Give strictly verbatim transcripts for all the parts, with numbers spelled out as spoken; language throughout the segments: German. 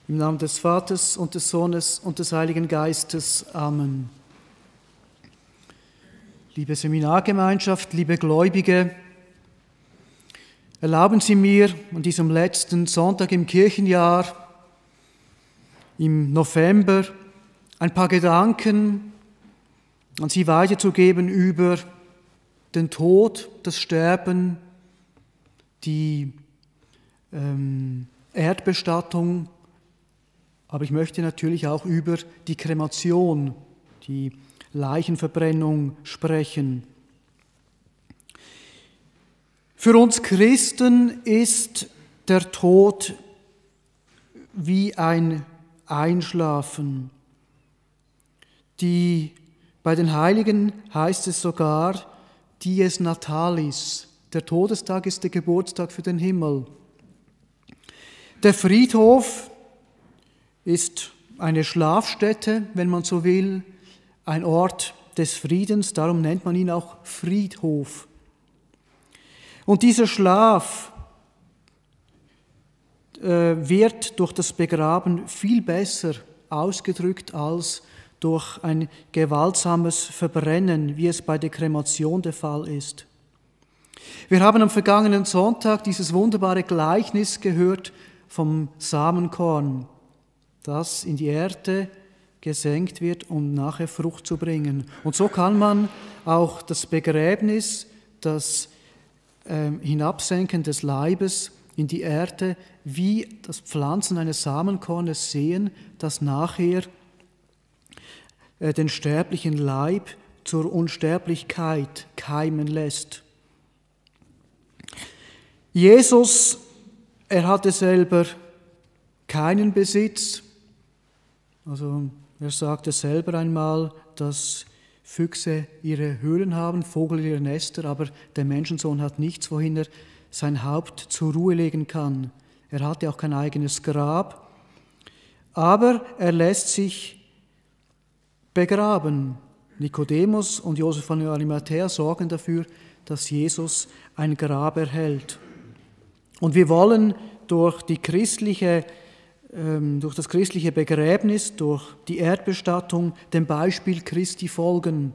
Im Namen des Vaters und des Sohnes und des Heiligen Geistes. Amen. Liebe Seminargemeinschaft, liebe Gläubige, erlauben Sie mir an diesem letzten Sonntag im Kirchenjahr, im November, ein paar Gedanken an Sie weiterzugeben über den Tod, das Sterben, die ähm, Erdbestattung, aber ich möchte natürlich auch über die Kremation, die Leichenverbrennung sprechen. Für uns Christen ist der Tod wie ein Einschlafen. Die, bei den Heiligen heißt es sogar Dies Natalis. Der Todestag ist der Geburtstag für den Himmel. Der Friedhof ist eine Schlafstätte, wenn man so will, ein Ort des Friedens, darum nennt man ihn auch Friedhof. Und dieser Schlaf äh, wird durch das Begraben viel besser ausgedrückt als durch ein gewaltsames Verbrennen, wie es bei der Kremation der Fall ist. Wir haben am vergangenen Sonntag dieses wunderbare Gleichnis gehört vom Samenkorn, das in die Erde gesenkt wird, um nachher Frucht zu bringen. Und so kann man auch das Begräbnis, das äh, Hinabsenken des Leibes in die Erde, wie das Pflanzen eines Samenkornes sehen, das nachher äh, den sterblichen Leib zur Unsterblichkeit keimen lässt. Jesus, er hatte selber keinen Besitz. Also er sagte selber einmal, dass Füchse ihre Höhlen haben, Vogel ihre Nester, aber der Menschensohn hat nichts, wohin er sein Haupt zur Ruhe legen kann. Er hatte auch kein eigenes Grab, aber er lässt sich begraben. Nikodemus und Josef von Arimathäa sorgen dafür, dass Jesus ein Grab erhält. Und wir wollen durch die christliche durch das christliche Begräbnis, durch die Erdbestattung dem Beispiel Christi folgen.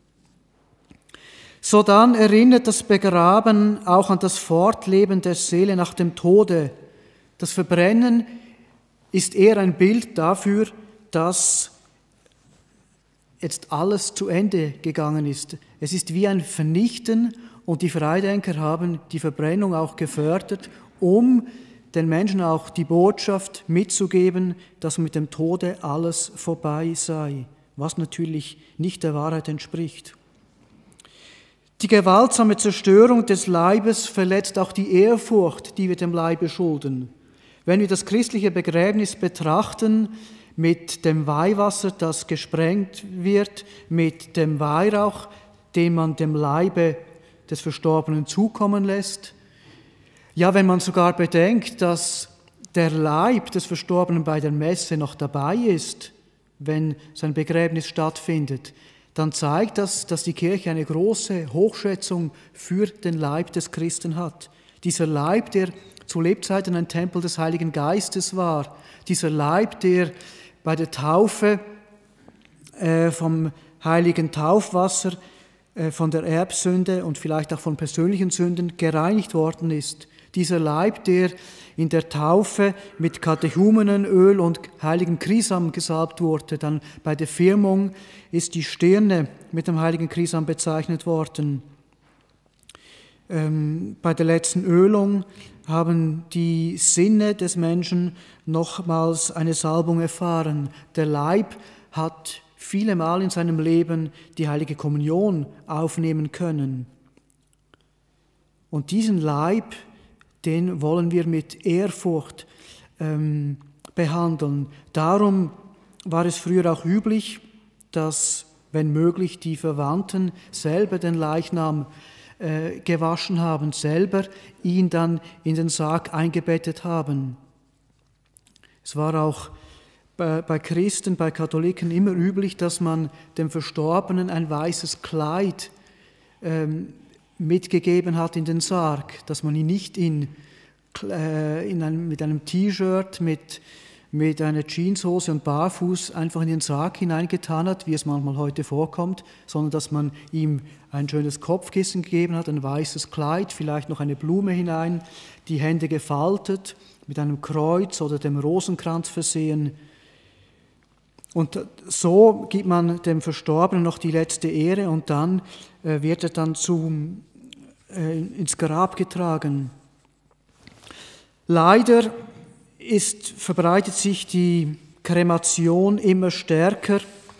Sodann erinnert das Begraben auch an das Fortleben der Seele nach dem Tode. Das Verbrennen ist eher ein Bild dafür, dass jetzt alles zu Ende gegangen ist. Es ist wie ein Vernichten und die Freidenker haben die Verbrennung auch gefördert, um den Menschen auch die Botschaft mitzugeben, dass mit dem Tode alles vorbei sei, was natürlich nicht der Wahrheit entspricht. Die gewaltsame Zerstörung des Leibes verletzt auch die Ehrfurcht, die wir dem Leibe schulden. Wenn wir das christliche Begräbnis betrachten, mit dem Weihwasser, das gesprengt wird, mit dem Weihrauch, den man dem Leibe des Verstorbenen zukommen lässt, ja, wenn man sogar bedenkt, dass der Leib des Verstorbenen bei der Messe noch dabei ist, wenn sein Begräbnis stattfindet, dann zeigt das, dass die Kirche eine große Hochschätzung für den Leib des Christen hat. Dieser Leib, der zu Lebzeiten ein Tempel des Heiligen Geistes war, dieser Leib, der bei der Taufe äh, vom heiligen Taufwasser, äh, von der Erbsünde und vielleicht auch von persönlichen Sünden gereinigt worden ist. Dieser Leib, der in der Taufe mit Katechumenenöl und heiligen Chrisam gesalbt wurde, dann bei der Firmung ist die Stirne mit dem heiligen Chrisam bezeichnet worden. Ähm, bei der letzten Ölung haben die Sinne des Menschen nochmals eine Salbung erfahren. Der Leib hat viele Mal in seinem Leben die heilige Kommunion aufnehmen können. Und diesen Leib, den wollen wir mit Ehrfurcht ähm, behandeln. Darum war es früher auch üblich, dass, wenn möglich, die Verwandten selber den Leichnam äh, gewaschen haben, selber ihn dann in den Sarg eingebettet haben. Es war auch bei, bei Christen, bei Katholiken immer üblich, dass man dem Verstorbenen ein weißes Kleid ähm, mitgegeben hat in den Sarg, dass man ihn nicht in, äh, in einem, mit einem T-Shirt, mit, mit einer Jeanshose und barfuß einfach in den Sarg hineingetan hat, wie es manchmal heute vorkommt, sondern dass man ihm ein schönes Kopfkissen gegeben hat, ein weißes Kleid, vielleicht noch eine Blume hinein, die Hände gefaltet, mit einem Kreuz oder dem Rosenkranz versehen. Und so gibt man dem Verstorbenen noch die letzte Ehre und dann äh, wird er dann zum, äh, ins Grab getragen. Leider ist, verbreitet sich die Kremation immer stärker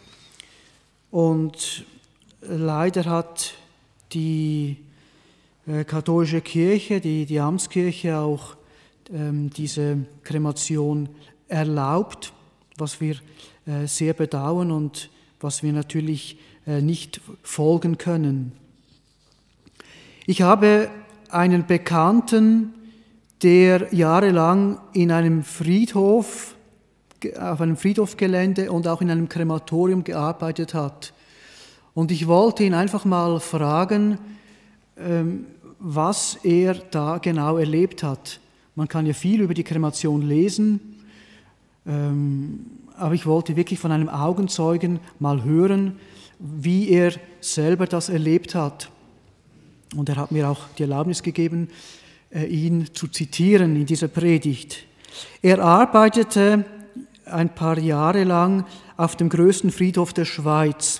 und leider hat die äh, katholische Kirche, die, die Amtskirche auch ähm, diese Kremation erlaubt, was wir äh, sehr bedauern und was wir natürlich äh, nicht folgen können. Ich habe einen Bekannten, der jahrelang in einem Friedhof, auf einem Friedhofgelände und auch in einem Krematorium gearbeitet hat. Und ich wollte ihn einfach mal fragen, was er da genau erlebt hat. Man kann ja viel über die Kremation lesen, aber ich wollte wirklich von einem Augenzeugen mal hören, wie er selber das erlebt hat. Und er hat mir auch die Erlaubnis gegeben, ihn zu zitieren in dieser Predigt. Er arbeitete ein paar Jahre lang auf dem größten Friedhof der Schweiz.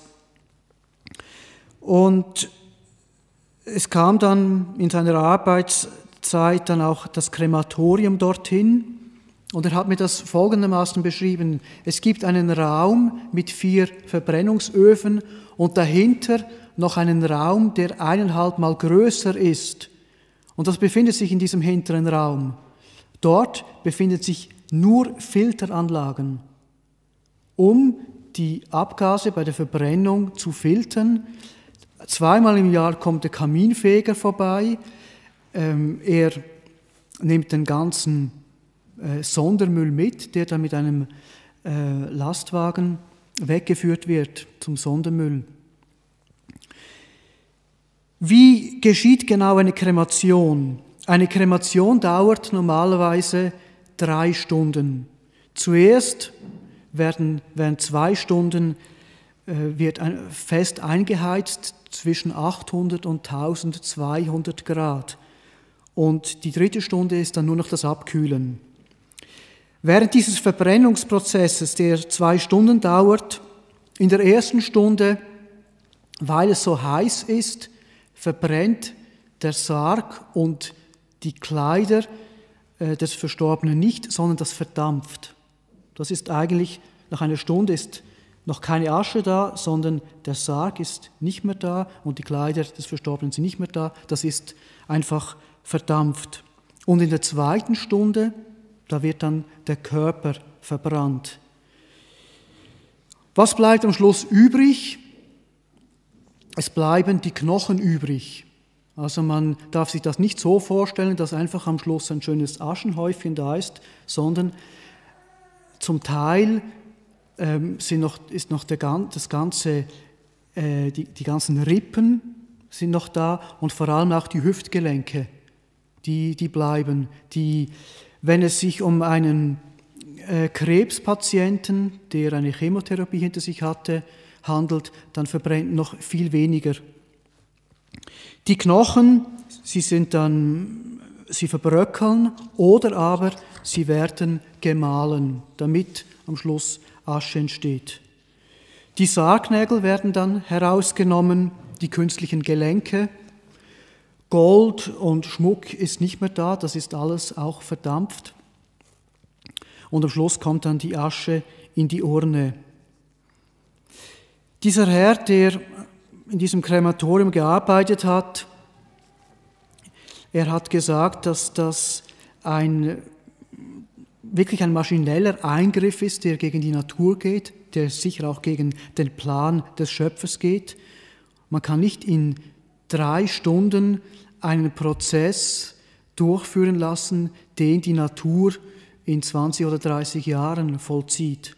Und es kam dann in seiner Arbeitszeit dann auch das Krematorium dorthin. Und er hat mir das folgendermaßen beschrieben. Es gibt einen Raum mit vier Verbrennungsöfen und dahinter noch einen Raum, der eineinhalb Mal größer ist. Und das befindet sich in diesem hinteren Raum. Dort befinden sich nur Filteranlagen, um die Abgase bei der Verbrennung zu filtern. Zweimal im Jahr kommt der Kaminfeger vorbei. Ähm, er nimmt den ganzen äh, Sondermüll mit, der dann mit einem äh, Lastwagen weggeführt wird zum Sondermüll. Wie geschieht genau eine Kremation? Eine Kremation dauert normalerweise drei Stunden. Zuerst werden, werden zwei Stunden äh, wird ein, fest eingeheizt zwischen achthundert und eintausendzweihundert Grad. Und die dritte Stunde ist dann nur noch das Abkühlen. Während dieses Verbrennungsprozesses, der zwei Stunden dauert, in der ersten Stunde, weil es so heiß ist, verbrennt der Sarg und die Kleider äh, des Verstorbenen nicht, sondern das verdampft. Das ist eigentlich, nach einer Stunde ist noch keine Asche da, sondern der Sarg ist nicht mehr da und die Kleider des Verstorbenen sind nicht mehr da. Das ist einfach verdampft. Und in der zweiten Stunde, da wird dann der Körper verbrannt. Was bleibt am Schluss übrig? Es bleiben die Knochen übrig. Also man darf sich das nicht so vorstellen, dass einfach am Schluss ein schönes Aschenhäufchen da ist, sondern zum Teil ähm, sind noch, ist noch der, das ganze, äh, die, die ganzen Rippen sind noch da und vor allem auch die Hüftgelenke, die, die bleiben. Die, wenn es sich um einen äh, Krebspatienten, der eine Chemotherapie hinter sich hatte, handelt, dann verbrennt noch viel weniger. Die Knochen, sie sind dann, sie verbröckeln oder aber sie werden gemahlen, damit am Schluss Asche entsteht. Die Sargnägel werden dann herausgenommen, die künstlichen Gelenke. Gold und Schmuck ist nicht mehr da, das ist alles auch verdampft. Und am Schluss kommt dann die Asche in die Urne. Dieser Herr, der in diesem Krematorium gearbeitet hat, er hat gesagt, dass das ein, wirklich ein maschineller Eingriff ist, der gegen die Natur geht, der sicher auch gegen den Plan des Schöpfers geht. Man kann nicht in drei Stunden einen Prozess durchführen lassen, den die Natur in zwanzig oder dreißig Jahren vollzieht.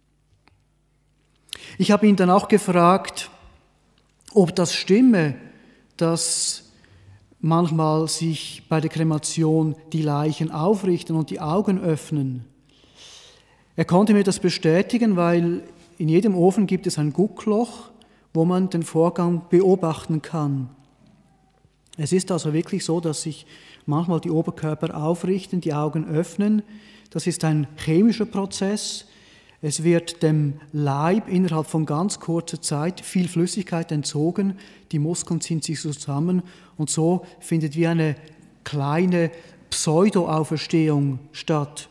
Ich habe ihn dann auch gefragt, ob das stimme, dass manchmal sich bei der Kremation die Leichen aufrichten und die Augen öffnen. Er konnte mir das bestätigen, weil in jedem Ofen gibt es ein Guckloch, wo man den Vorgang beobachten kann. Es ist also wirklich so, dass sich manchmal die Oberkörper aufrichten, die Augen öffnen. Das ist ein chemischer Prozess. Es wird dem Leib innerhalb von ganz kurzer Zeit viel Flüssigkeit entzogen. Die Muskeln ziehen sich zusammen und so findet wie eine kleine Pseudo-Auferstehung statt.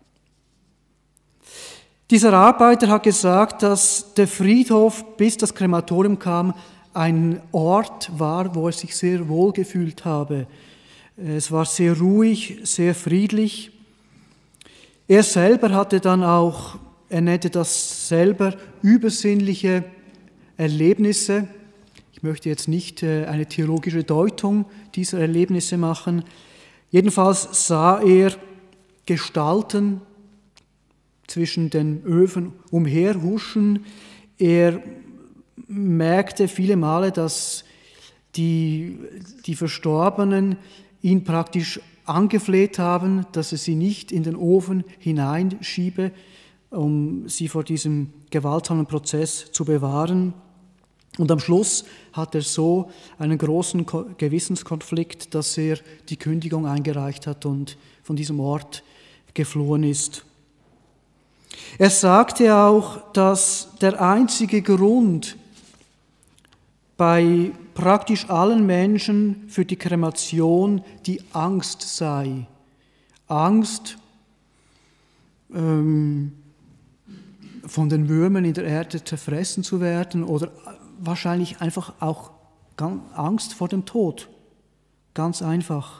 Dieser Arbeiter hat gesagt, dass der Friedhof, bis das Krematorium kam, ein Ort war, wo er sich sehr wohl gefühlt habe. Es war sehr ruhig, sehr friedlich. Er selber hatte dann auch, er nannte das selber, übersinnliche Erlebnisse. Ich möchte jetzt nicht eine theologische Deutung dieser Erlebnisse machen. Jedenfalls sah er Gestalten zwischen den Öfen umherhuschen. Er merkte viele Male, dass die, die Verstorbenen ihn praktisch angefleht haben, dass er sie nicht in den Ofen hineinschiebe, um sie vor diesem gewaltsamen Prozess zu bewahren. Und am Schluss hat er so einen großen Gewissenskonflikt, dass er die Kündigung eingereicht hat und von diesem Ort geflohen ist. Er sagte auch, dass der einzige Grund bei praktisch allen Menschen für die Kremation die Angst sei. Angst, ähm, von den Würmern in der Erde zerfressen zu werden oder wahrscheinlich einfach auch Angst vor dem Tod. Ganz einfach.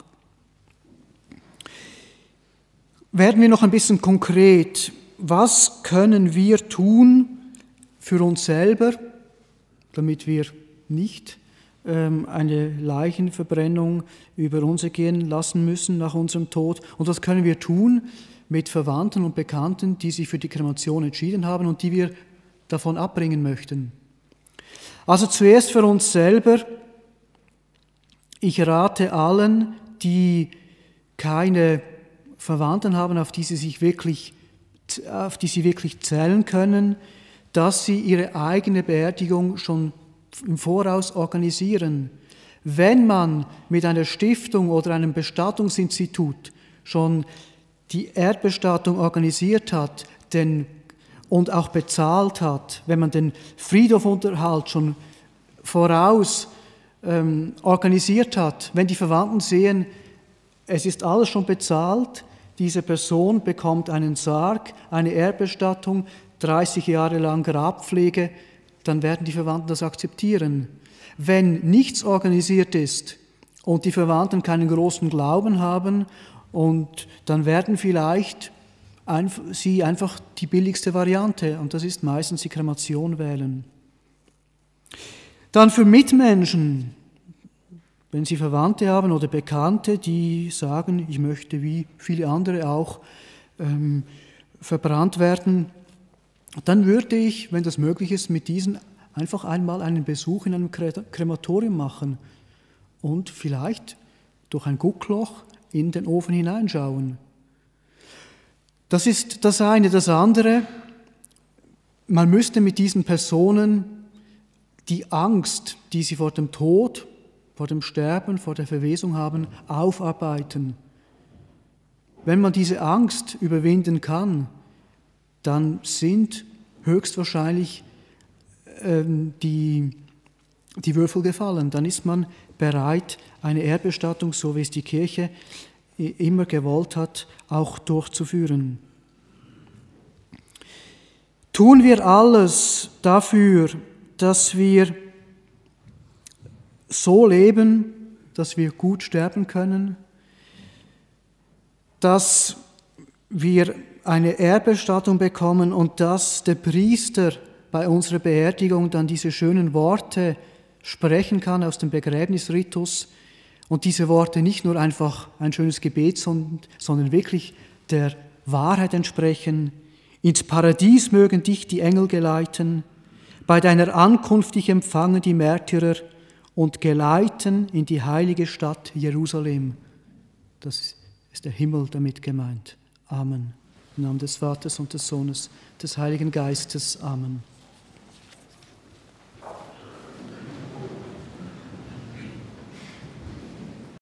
Werden wir noch ein bisschen konkret. Was können wir tun für uns selber, damit wir nicht ähm, eine Leichenverbrennung über uns ergehen lassen müssen nach unserem Tod? Und was können wir tun mit Verwandten und Bekannten, die sich für die Kremation entschieden haben und die wir davon abbringen möchten? Also zuerst für uns selber. Ich rate allen, die keine Verwandten haben, auf die sie sich wirklich auf die sie wirklich zählen können, dass sie ihre eigene Beerdigung schon im Voraus organisieren. Wenn man mit einer Stiftung oder einem Bestattungsinstitut schon die Erdbestattung organisiert hat den, und auch bezahlt hat, wenn man den Friedhofunterhalt schon voraus ähm, organisiert hat, wenn die Verwandten sehen, es ist alles schon bezahlt, diese Person bekommt einen Sarg, eine Erdbestattung, dreißig Jahre lang Grabpflege, dann werden die Verwandten das akzeptieren. Wenn nichts organisiert ist und die Verwandten keinen großen Glauben haben, und dann werden vielleicht einf- sie einfach die billigste Variante, und das ist meistens die Kremation, wählen. Dann für Mitmenschen. Wenn Sie Verwandte haben oder Bekannte, die sagen, ich möchte wie viele andere auch ähm, verbrannt werden, dann würde ich, wenn das möglich ist, mit diesen einfach einmal einen Besuch in einem Krematorium machen und vielleicht durch ein Guckloch in den Ofen hineinschauen. Das ist das eine. Das andere, man müsste mit diesen Personen die Angst, die sie vor dem Tod, vor dem Sterben, vor der Verwesung haben, aufarbeiten. Wenn man diese Angst überwinden kann, dann sind höchstwahrscheinlich ähm, die, die Würfel gefallen. Dann ist man bereit, eine Erdbestattung, so wie es die Kirche immer gewollt hat, auch durchzuführen. Tun wir alles dafür, dass wir so leben, dass wir gut sterben können, dass wir eine Erdbestattung bekommen und dass der Priester bei unserer Beerdigung dann diese schönen Worte sprechen kann aus dem Begräbnisritus und diese Worte nicht nur einfach ein schönes Gebet, sondern wirklich der Wahrheit entsprechen. Ins Paradies mögen dich die Engel geleiten, bei deiner Ankunft dich empfangen die Märtyrer und geleiten in die heilige Stadt Jerusalem. Das ist der Himmel damit gemeint. Amen. Im Namen des Vaters und des Sohnes, des Heiligen Geistes. Amen.